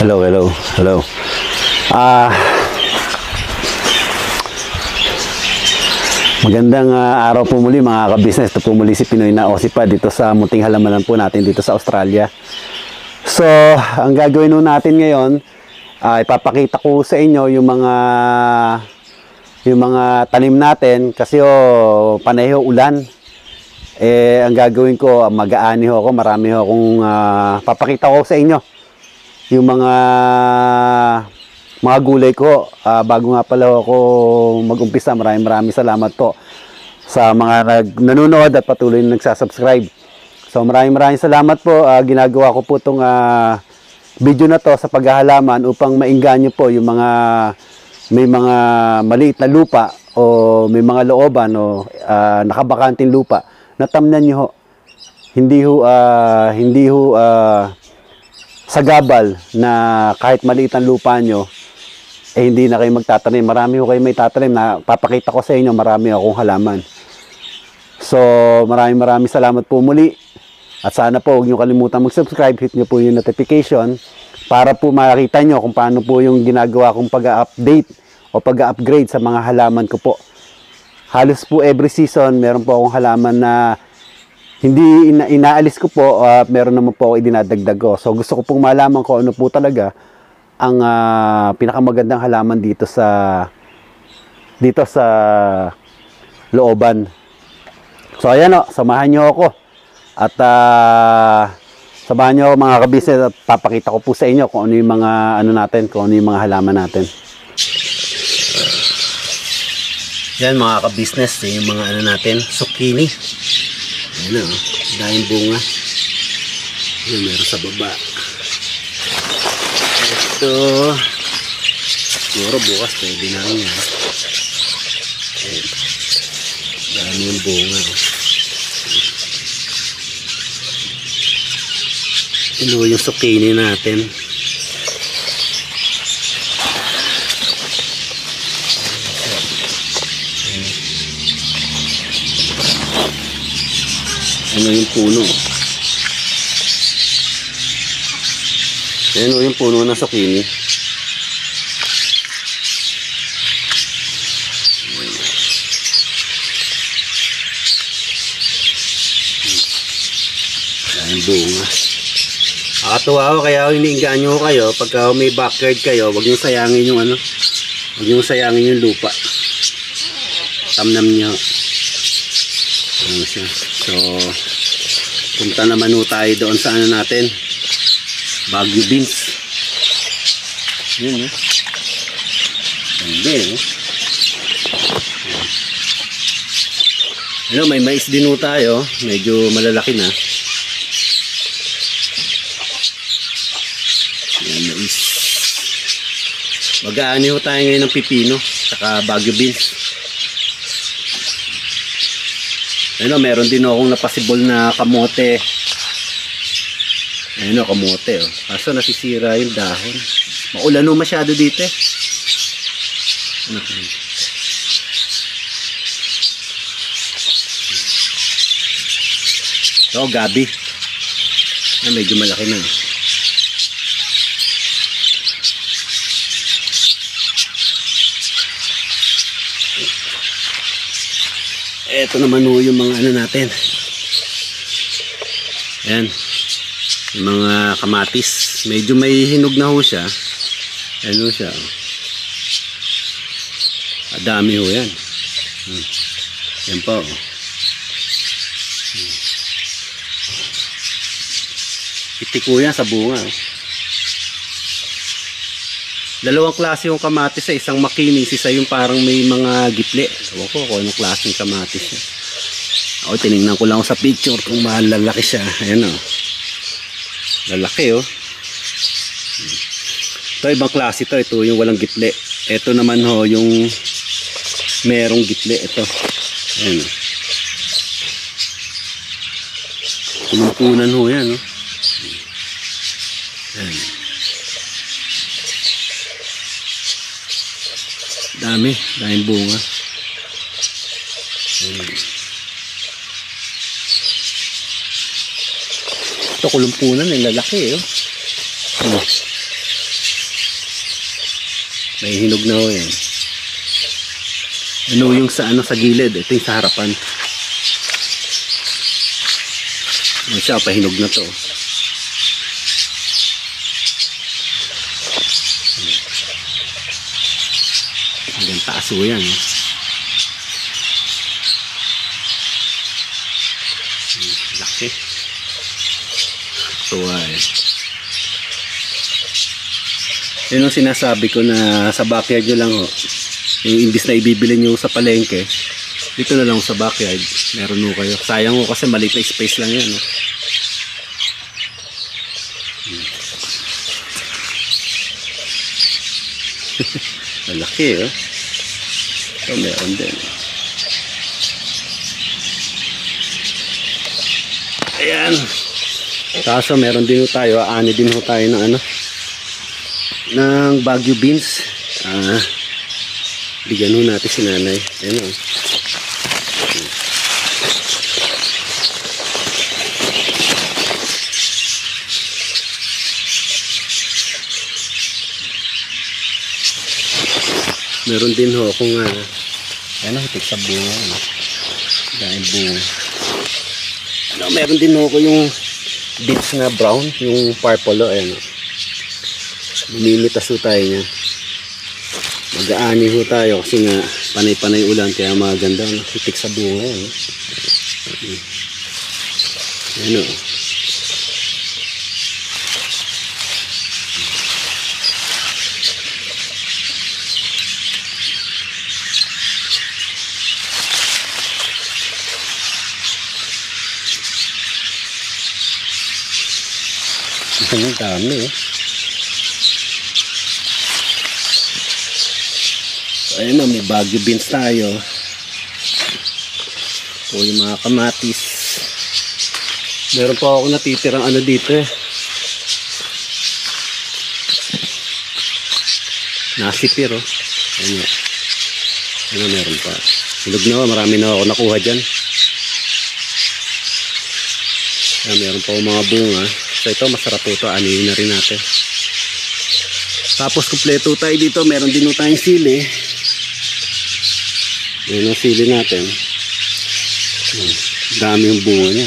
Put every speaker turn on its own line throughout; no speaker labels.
Hello, hello, hello. Ah, magandang araw po muli mga ka-business. Ito po muli si Pinoy na Osipa dito sa munting halamanan po natin dito sa Australia. So, ang gagawin nun natin ngayon, ipapakita ko sa inyo yung mga tanim natin kasi panay ulan. Ang gagawin ko, mag-aani ako, marami akong papakita ko sa inyo yung mga gulay ko. Bago nga pala ako mag-umpisa, maraming salamat po sa mga nanonood at patuloy na nagsasubscribe. So maraming salamat po. Ginagawa ko po itong video na to sa paghahalaman upang maingganyo po yung may mga maliit na lupa o may mga looban o nakabakanting lupa na tamnan nyo ho. Hindi ho sagabal na kahit maliit ang lupa nyo, hindi na kayo magtatanim. Marami ho kayo may tatanim na papakita ko sa inyo, marami akong halaman. So, maraming salamat po muli. At sana po, huwag nyo kalimutan mag-subscribe, hit nyo po yung notification para po makita nyo kung paano po yung ginagawa kong pag-update o pag-upgrade sa mga halaman ko po. Halos po every season, meron po akong halaman na hindi inaalis ko po, meron naman po ako idinadagdag ko. So gusto ko pong malaman ko ano po talaga ang pinakamagandang halaman dito sa looban. So ayan samahan niyo ako. At samahan niyo ako mga ka-business at papakita ko po sa inyo kung ano yung mga kung ano yung mga halaman natin. Yan mga ka-business, yung mga natin, zucchini. Ayan dahil bunga. Ayan, meron sa baba. Ito, siguro bukas pwede na rin yan. Ayan, dahil yung bunga. Ito yung zucchini natin. Ano yung puno? Ayan yung puno ng zucchini. Ayan bunga. Nakatuwa ako kaya iniinganyo ko kayo pagka may backyard kayo, huwag nyo sayangin yung huwag nyo sayangin yung lupa. Tamnam nyo. Ayan siya. So, punta naman tayo doon sa natin. Baguio beans. Yun Hindi may mais din tayo. Medyo malalaki na. Yan, mais. Mag-aani tayo ngayon ng pipino saka Baguio beans. Meron din akong napasibol na kamote. Ayun kamote kaso nasisira yung dahon. Maulan masyado dito Ito gabi. Medyo malaki na. Ito naman yung mga natin. Ayan. Yung mga kamatis. Medyo may hinog na siya. Ayan siya. Dami yan. Yan po. Itik yan sa bunga. Dalawang klase yung kamatis isang makinis, isa yung parang may mga gitle. Ewan ko kung anong klaseng kamatis siya. Ako, tinignan ko lang sa picture kung malalaki siya. Ayan lalaki Ito ibang klase ito yung walang gitle. Ito naman yung merong gitle. Ito. Ayan Kumumpunan yan Ayan. Daming bunga. Ito kulumpunan lalaki May hinog na ho yan. Ano yung sa ano sa gilid, ito yung sa harapan. Ano siya, pahinog na to. Hanggang taas ho yan. Laki. So yun ang sinasabi ko na sa backyard nyo lang ho. Yung imbis na ibibili nyo sa palengke, dito na lang sa backyard meron ho kayo. Sayang ho kasi maliit na space lang yan. Malaki oh. So meron din. Ayan. Kaso meron din ho tayo, ani din ho tayo ng ano, ng Baguio beans. Bigyan ho natin si nanay. Ayan o. Meron din ho akong ayan o, hitik sa bunga. Dahil bunga. Ano, meron din ho ako yung beans na brown, yung purple o. Ayan o. Lumimitas ho tayo niya. Mag-aani ho tayo kasi nga panay-panay ulan kaya maganda no? Hitik sa bunga no? Ano ang dami eh. Ayun na, may Baguio beans tayo. O yung mga kamatis. Meron pa ako natitirang ano dito eh. Nasipir oh. Ayun o. Ano meron pa. Hinog na, marami na ako nakuha dyan. Ayan, meron pa ako mga bunga. So ito, masarap po ito. Anihin na rin natin. Tapos kumpleto tayo dito. Meron din tayong sili. Ayan ang sili natin. Dami yung bunga niya.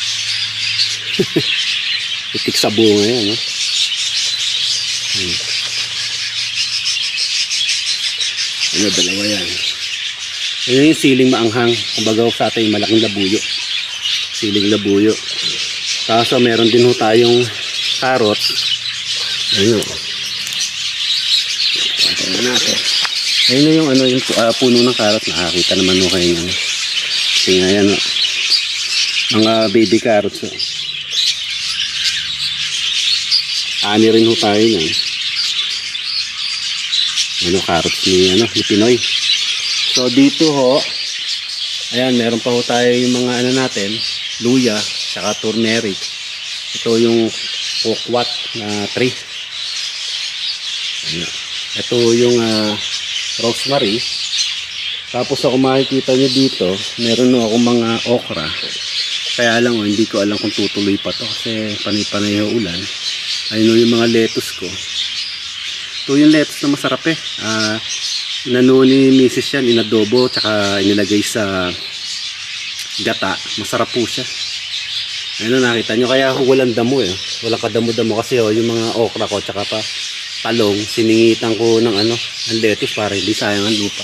Itik sa bunga yan. No? Ano, dalawa yan. Ayan yung siling maanghang. Kumbaga sa atin yung malaking labuyo. Siling labuyo. Kaso meron din ho tayong carrot. Ayun o. Tingnan natin. Ayun yung ano yung puno ng carrot. Nakakita naman ho kayo yan. Tingnan yan o. Mga baby carrots o. Ani rin ho tayo yan. Ano carrots ni Pinoy. So dito ho. Ayan meron pa ho tayo yung mga ano natin. Luya. Saka turmeric. Ito yung pokwat na tree. Ito yung rosemary. Tapos ako makikita nyo dito, meron akong mga okra. Kaya lang hindi ko alam kung tutuloy pa to kasi panay-panay yung ulan. Ayun yung mga lettuce ko. Ito yung lettuce na masarap eh. Inano ni Mrs. yan, inadobo, tsaka inilagay sa gata. Masarap po siya. Ayun nakita nyo, kaya walang damo eh. Walang kadamo-damo kasi yung mga okra ko tsaka pa talong, siningitan ko ng ng lettuce para hindi sayang ang lupa.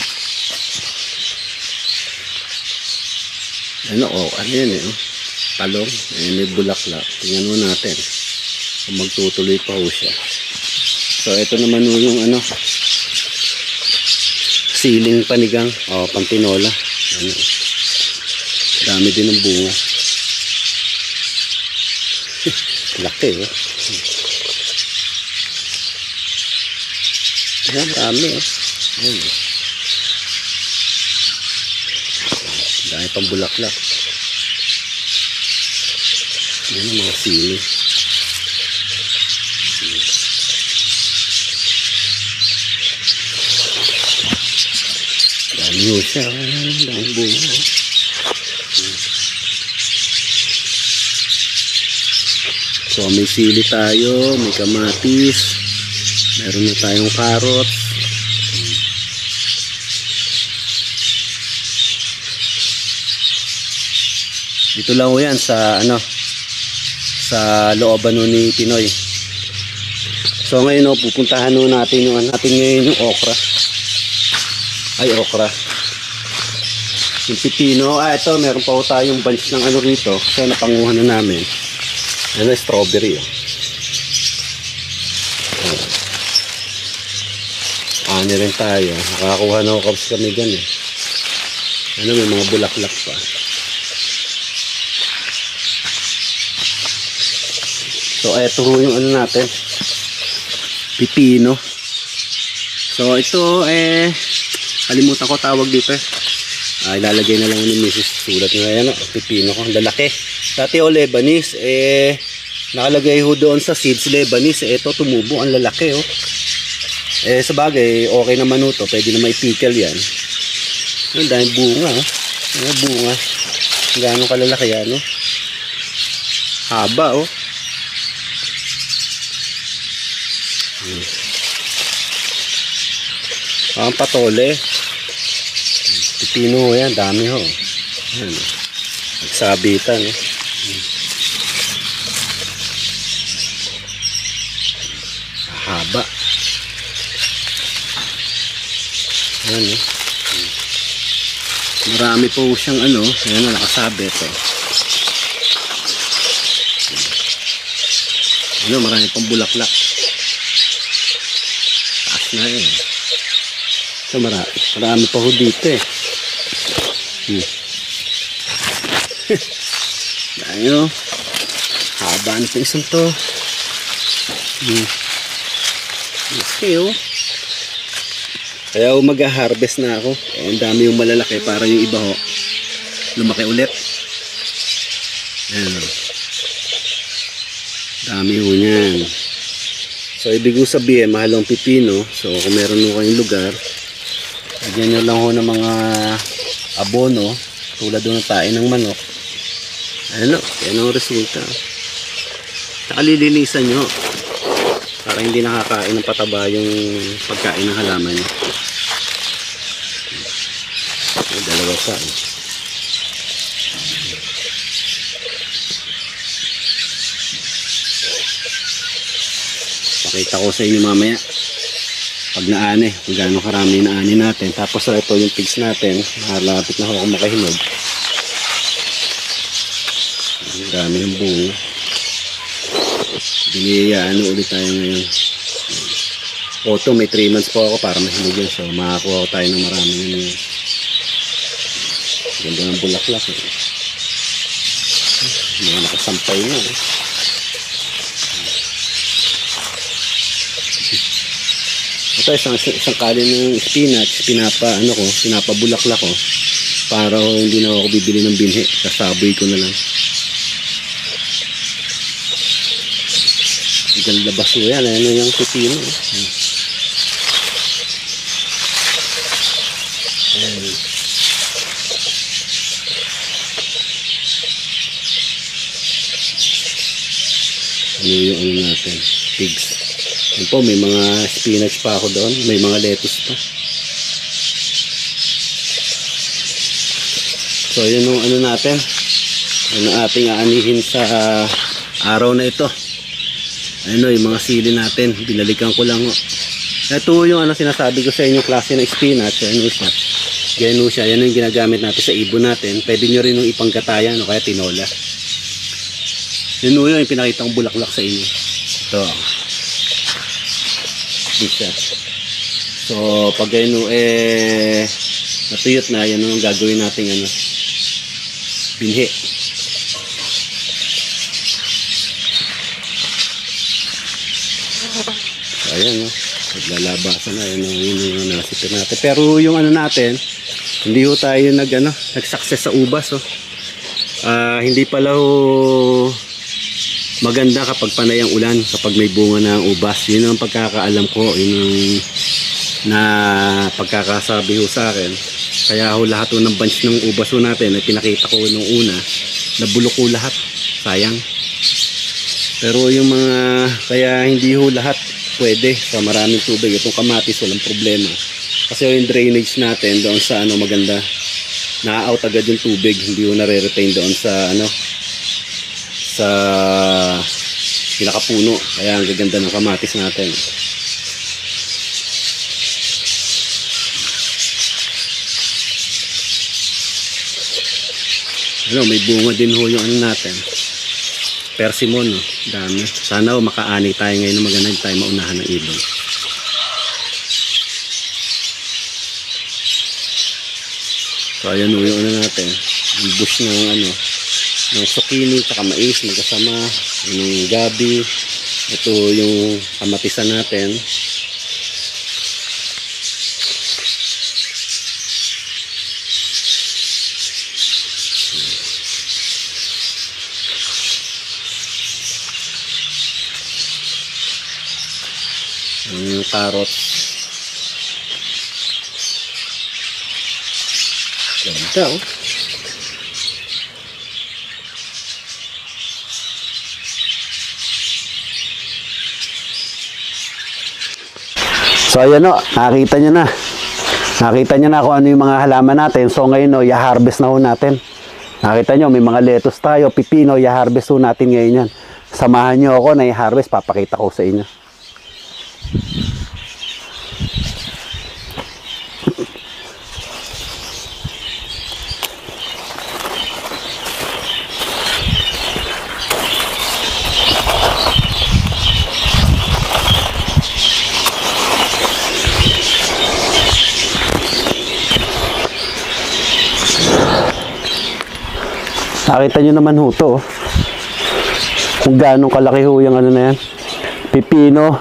Ano yan eh. Talong, may bulaklak. Tingnan mo natin kung magtutuloy pa ho siya. So ito naman yung siling panigang, pantinola. Dami din ng bunga. Laki eh. Ayan, dami eh. Ayan. Dami pang bulaklak. Ayan ang mga sili. Dami mo siya. Dami bunga. So may sili tayo, may kamatis, meron na tayong carrots, Dito lang ho yan sa ano, sa looban ho ni Pinoy. So ngayon pupuntahan ho natin yung natin ngayon yung okra. Ay, okra. Yung pipino. Ito, meron pa ho tayong bunch ng ano rito. So napanguhan na namin. Ano, strawberry. Ano rin tayo. Nakakuha na ho kami dyan eh. Ano, may mga bulaklak pa. So eto ho yung ano natin, pipino. So ito kalimutan ko tawag dito ilalagay na lang ni Mrs. Sulat na yan, pipino ko, lalaki. Dati Lebanese nakalagay ho doon sa seeds Lebanese. Ito tumubo, ang lalaki sa bagay okay naman ho to, pwede na mai-pickle yan. Ang dahil bunga bunga, gaano kalalaki yan haba ang patole. Pipino yan, dami ho. Yan, nagsabitan haba. Yan marami po siyang ano, ayan na nakasabit marami pang bulaklak. Taas na yun. So marami pa ho dito dahil haba na ito isang to. Okay kaya mag-harvest na ako. Ang dami yung malalaki para yung iba ho lumaki ulit. Ayan dami ho niyan. So ibig ko sabihin mahal ang pipino. So kung meron ho kayong lugar, lagyan nyo lang ho ng mga abono tulad doon ng tae ng manok. Ano, yan ang resulta. Saka lilinisan nyo para hindi nakakain ng pataba yung pagkain ng halaman nyo. May dalawa pa pakita ko sa inyo mamaya pag naani kung gaano karami naani natin. Tapos ito yung pigs natin, malapit na ako makahinog. Ang dami ng bunga. Biniyayaan ulit tayo ngayon. Auto, may 3 months po ako para mahinog yun. So makakuha ko tayo ng marami ngayon. Ganda ng bulaklak mga nakasampay na Ito isang kali ng spinach, pinapabulaklak ko para hindi na ako bibili ng binhi, kasaboy ko na lang. Ang labas mo yan, ano yung pipino. Ano yung ano natin, pigs. Yan po, may mga spinach pa ako doon, may mga lettuce pa. So yun yung ano natin, ano ating aanihin sa araw na ito. Ano yung mga sili natin, binalikan ko lang. Ito yung ano sinasabi ko sa inyo, klase ng spinach. Ano siya, ganyan siya, yan yung ginagamit natin sa ibon natin. Pwede nyo rin yung ipanggatayan o kaya tinola. Yun yung pinakita kong bulaklak sa inyo. Ito siya. So pag ganyan natuyot na, yan yung gagawin natin ano, binhi. So ayan naglalabasan na yun yung nasipin natin. Pero yung ano natin, hindi ho tayo nag-success sa ubas hindi pala maganda kapag panay ang ulan, kapag may bunga na ang ubas. Yun ang pagkakaalam ko, yun ang na pagkakasabi ho sa akin. Kaya ho lahat ho ng bunch ng ubas ho natin ay pinakita ko nung una, nabulok ho lahat, sayang. Pero yung mga, kaya hindi ho lahat pwede sa maraming tubig. Itong kamatis walang problema kasi yung drainage natin doon sa ano maganda, na-out agad yung tubig, hindi ko nare-retain doon sa ano, sa pinakapuno. Kaya ang gaganda ng kamatis natin. Ano, may bunga din ho yung ano natin, persimmon, no? Dami. Sana ho makaani tayo ngayon na maganda tayo maunahan ng ibon. So ayan ho yung ano natin, yung bush ng ano, ng zucchini tsaka mais magkasama, yung gabi. Ito yung kamatisan natin. Yung carrots. Ganda, oh. So ayan o, nakita nyo na. Nakita nyo na kung ano yung mga halaman natin. So ngayon o, i-harvest na ho natin. Nakita nyo, may mga lettuce tayo, pipino, i-harvest ho natin ngayon yan. Samahan nyo ako na i-harvest, papakita ko sa inyo. Nakita nyo naman ho to, kung gaano kalaki ho yung ano na yan, pipino.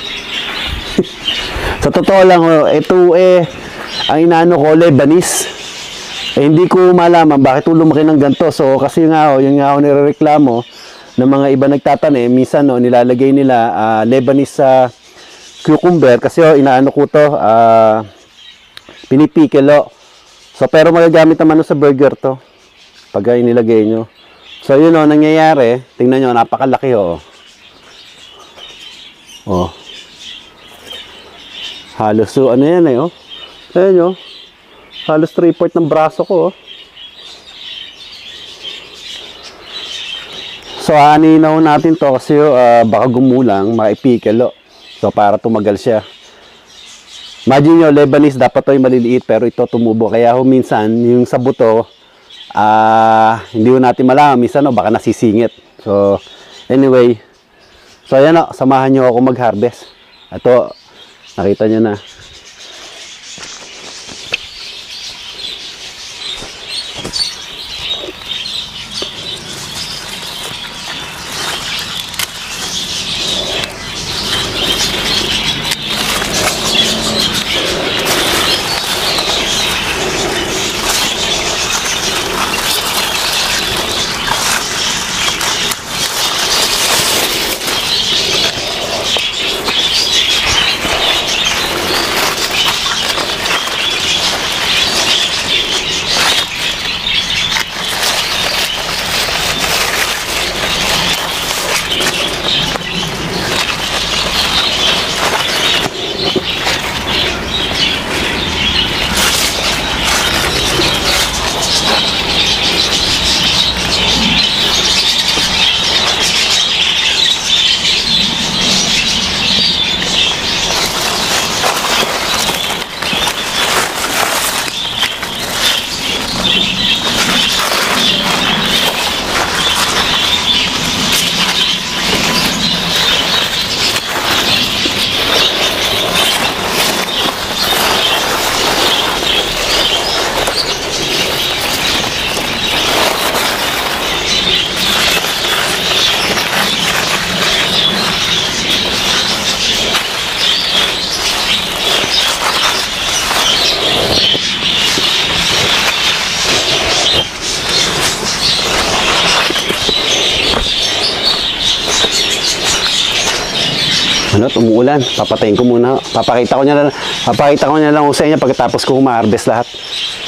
Sa totoo lang ho, ito ang inaano ko, Lebanese. Hindi ko malaman bakit lumaki ng ganito. So kasi nga ho, yung nga ho nirereklamo ng mga iba nagtatanim, minsan ho, nilalagay nila Lebanese cucumber. Kasi ho, inaano ko to, pinipikilo. So pero magagamit naman sa burger to pag inilagay nyo. So yun o, nangyayari, tingnan nyo, napakalaki o. Oh. Halos, so ano yan eh, oh. Ayan nyo, halos 3/4 ng braso ko, oh. So aaninaw natin to kasi baka gumulang, maipikilo. So para tumagal siya. Imagine nyo, Lebanese, dapat to yung maliliit, pero ito tumubo. Kaya minsan, yung sa buto, hindi ko natin malaman, minsan no, baka nasisingit. So anyway, so ayan o, samahan nyo ako mag-harvest. Ito, nakita nyo na. Ano, umuulan. Papatayin ko muna. Papakita ko niya lang sa inyo pagkatapos ko ma-harvest lahat.